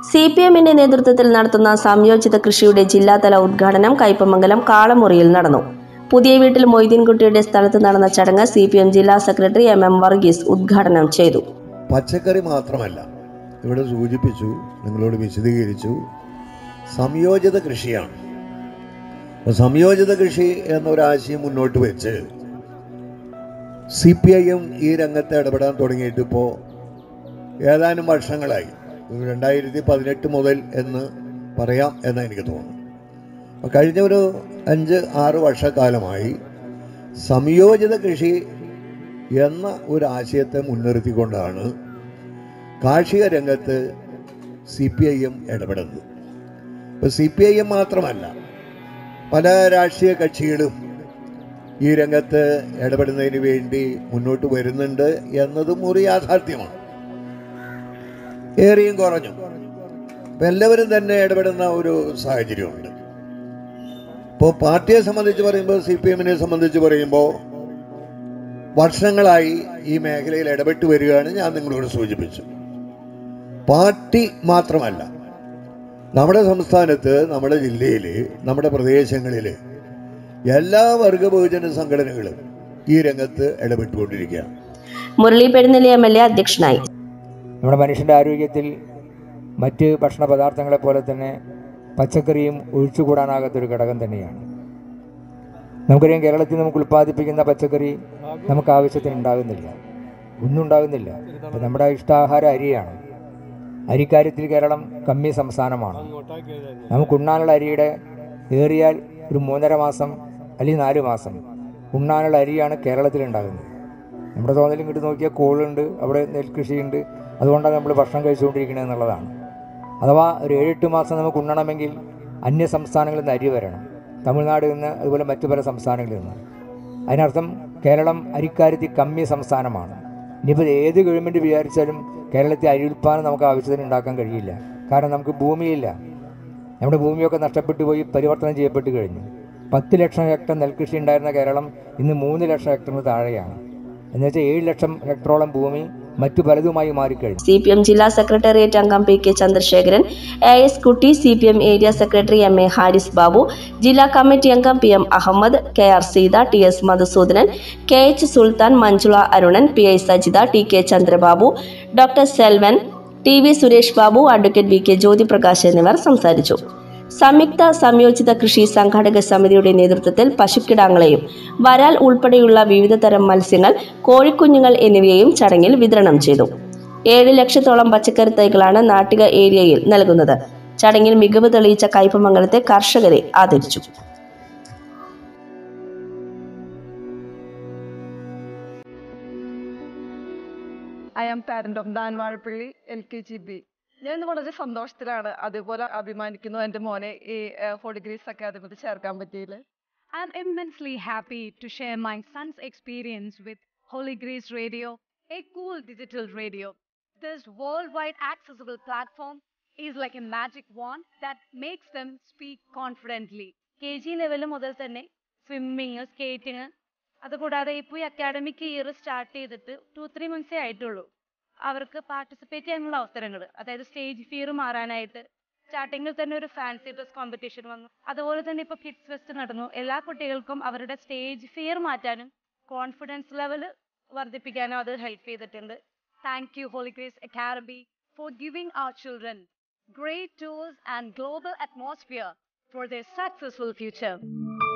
CPMന്റെ നേതൃത്വത്തിൽ നടത്തുന്ന സംയോജിത കൃഷിയുടെ ജില്ലാതല ഉദ്ഘാടനം കയ്പമംഗലം കാളമുറിയിൽ നടന്നു. പുതിയ വീട്ടിൽ മൊയ്തീൻകുട്ടിയുടെ സ്ഥലത്ത് നടന്ന ചടങ്ങ് CPM ജില്ലാ സെക്രട്ടറി MM വർഗീസ് ഉദ്ഘാടനം ചെയ്തു. പച്ചക്കറി മാത്രമല്ല, ഇവിടെ സൂചിപ്പിച്ചു, നിങ്ങളോട് വിശദീകരിച്ചു, സംയോജിത കൃഷിയാണ്. സംയോജിത കൃഷി എന്നൊരാശയം മുന്നോട്ട് വെച്ച് CPIM ഈ രംഗത്ത് ഇടപെടാൻ തുടങ്ങിയിട്ട് ഇപ്പോൾ ഏതാനും വർഷങ്ങളായി. 2018 മുതൽ എന്ന് പറയാം എന്ന് എനിക്ക് തോന്നുന്നു. കഴിഞ്ഞ ഒരു 5-6 വർഷക്കാലമായി സംയോജിത കൃഷി എന്ന ഒരു ആശയത്തെ മുൻനിർത്തിക്കൊണ്ടാണ് കാർഷിക രംഗത്ത് CPIM ഇടപെടുന്നത്. ഇപ്പോൾ CPIM മാത്രമല്ല, പല രാഷ്ട്രീയ കക്ഷികളും ഈ രംഗത്ത് ഇടപെടുന്നതിന് വേണ്ടി മുന്നോട്ട് വരുന്നുണ്ട് എന്നതും ഒരു യാഥാർത്ഥ്യമാണ്. ഏറിയും കുറഞ്ഞു ഇപ്പം എല്ലാവരും തന്നെ ഇടപെടുന്ന ഒരു സാഹചര്യമുണ്ട്. ഇപ്പോൾ പാർട്ടിയെ സംബന്ധിച്ച് പറയുമ്പോൾ, CPMനെ സംബന്ധിച്ച് പറയുമ്പോൾ വർഷങ്ങളായി ഈ മേഖലയിൽ ഇടപെട്ട് വരികയാണ്. ഞാൻ നിങ്ങളോട് സൂചിപ്പിച്ചു. പാർട്ടി മാത്രമല്ല, നമ്മുടെ സംസ്ഥാനത്ത്, നമ്മുടെ ജില്ലയിൽ, നമ്മുടെ പ്രദേശങ്ങളിൽ എല്ലാ വർഗ ബഹുജന സംഘടനകളും ഈ രംഗത്ത് ഇടപെട്ടുകൊണ്ടിരിക്കുകയാണ്. മുരളി പെരുന്നെല്ലി MLA അധ്യക്ഷനായി. നമ്മുടെ മനുഷ്യൻ്റെ ആരോഗ്യത്തിൽ മറ്റ് ഭക്ഷണ പദാർത്ഥങ്ങളെ പോലെ തന്നെ പച്ചക്കറിയും ഒഴിച്ചുകൂടാനാകാത്തൊരു ഘടകം തന്നെയാണ്. നമുക്കറിയാം, കേരളത്തിൽ നമുക്ക് ഉൽപ്പാദിപ്പിക്കുന്ന പച്ചക്കറി നമുക്ക് ആവശ്യത്തിന് ഉണ്ടാകുന്നില്ല, ഒന്നും ഉണ്ടാകുന്നില്ല. അപ്പം നമ്മുടെ ഇഷ്ടാഹാര അരിയാണ്. അരിക്കാര്യത്തിൽ കേരളം കമ്മി സംസ്ഥാനമാണ്. നമുക്ക് ഉണ്ണാനുള്ള അരിയുടെ ഏറിയാൽ ഒരു 3.5 മാസം അല്ലെങ്കിൽ 4 മാസം ഉണ്ണാനുള്ള അരിയാണ് കേരളത്തിലുണ്ടാകുന്നത്. നമ്മുടെ തോന്നലും ഇങ്ങോട്ട് നോക്കിയാൽ കോളുണ്ട്, അവിടെ നെൽകൃഷിയുണ്ട്, അതുകൊണ്ടാണ് നമ്മൾ ഭക്ഷണം കഴിച്ചുകൊണ്ടിരിക്കുന്നത് എന്നുള്ളതാണ്. അഥവാ ഒരു 7-8 മാസം നമുക്ക് ഉണ്ണണമെങ്കിൽ അന്യ സംസ്ഥാനങ്ങളിൽ നിന്ന് അരി വരണം, തമിഴ്നാട്ടിൽ നിന്ന്, അതുപോലെ മറ്റു പല സംസ്ഥാനങ്ങളിൽ നിന്ന്. അതിനർത്ഥം കേരളം അരിക്കാര്യത്തിൽ കമ്മി സംസ്ഥാനമാണ്. ഇനിയിപ്പോൾ ഏത് ഗവൺമെൻറ് വിചാരിച്ചാലും കേരളത്തിൽ അരി ഉൽപ്പാദനം നമുക്ക് ആവശ്യത്തിന് ഉണ്ടാക്കാൻ കഴിയില്ല. കാരണം നമുക്ക് ഭൂമിയില്ല. നമ്മുടെ ഭൂമിയൊക്കെ നഷ്ടപ്പെട്ടു പോയി, പരിവർത്തനം ചെയ്യപ്പെട്ട് കഴിഞ്ഞു. 10 ലക്ഷം ഹെക്ടർ നെൽകൃഷി ഉണ്ടായിരുന്ന കേരളം ഇന്ന് 3 ലക്ഷം ഹെക്ടറിന് താഴെയാണ്. എന്നുവെച്ചാൽ 7 ലക്ഷം ഹെക്ടറോളം ഭൂമി മറ്റു പലതുമായി മാറിക്കഴിഞ്ഞു. CPM ജില്ലാ സെക്രട്ടേറിയറ്റ് അംഗം PK Chandrasekharan, AS Kutty, CPM area secretary MA Haris Babu, ജില്ലാ കമ്മിറ്റി അംഗം PM Ahammed, KR Seetha, TS Madhusoodanan, KH Sulthan, Manjula Arunan, PI Sajitha, TK Chandrababu, doctor Selvan, TV Suresh Babu, advocate VK Jyothiprakash എന്നിവർ സംസാരിച്ചു. സംയുക്ത സംയോജിത കൃഷി സംഘാടക സമിതിയുടെ നേതൃത്വത്തിൽ പശുക്കിടാങ്ങളെയും വരാൽ ഉൾപ്പെടെയുള്ള വിവിധ തരം മത്സ്യങ്ങൾ, കോഴിക്കുഞ്ഞുങ്ങൾ എന്നിവയെയും ചടങ്ങിൽ വിതരണം ചെയ്തു. 7 ലക്ഷത്തോളം പച്ചക്കറി തൈകളാണ് നാട്ടിക ഏരിയയിൽ നൽകുന്നത്. ചടങ്ങിൽ മികവ് തെളിയിച്ച കയ്പമംഗലത്തെ കർഷകരെ ആദരിച്ചു. I am parent of Danwarpalli LKGB. ഞാൻ ഇന്ന് വളരെ സന്തോഷത്തിലാണ്, അതുപോലെ അഭിമാനിക്കുന്നു എൻ്റെ മോനെ ഈ ഹോളി ഗ്രേസ് അക്കാദമിയിൽ ചേർക്കാൻ പറ്റിയില്ല. I am immensely happy to share my son's experience with Holy Grace Radio, a cool digital radio. This worldwide accessible platform is like a magic wand that makes them speak confidently. KG level മുതൽ തന്നെ swimming, skating, അതുകൂടാതെ ഇപ്പോൾ ഈ academic year start ചെയ്തിട്ട് 2-3 months ആയിട്ടുള്ളൂ. അവർക്ക് participate ചെയ്യാനുള്ള അവസരങ്ങൾ, അതായത് സ്റ്റേജ് ഫിയർ മാറാനായിട്ട് സ്റ്റാർട്ടിങ്ങിൽ തന്നെ ഒരു ഫാൻസി ഡ്രസ് കോമ്പറ്റീഷൻ വന്നു. അതുപോലെ തന്നെ ഇപ്പോൾ കിഡ്സ് ഫെസ്റ്റ് നടന്നു. എല്ലാ കുട്ടികൾക്കും അവരുടെ സ്റ്റേജ് ഫിയർ മാറ്റാനും കോൺഫിഡൻസ് ലെവൽ വർദ്ധിപ്പിക്കാനും അത് ഹെൽപ്പ് ചെയ്തിട്ടുണ്ട്. Thank you holy grace academy for giving our children great tools and global atmosphere for their successful future.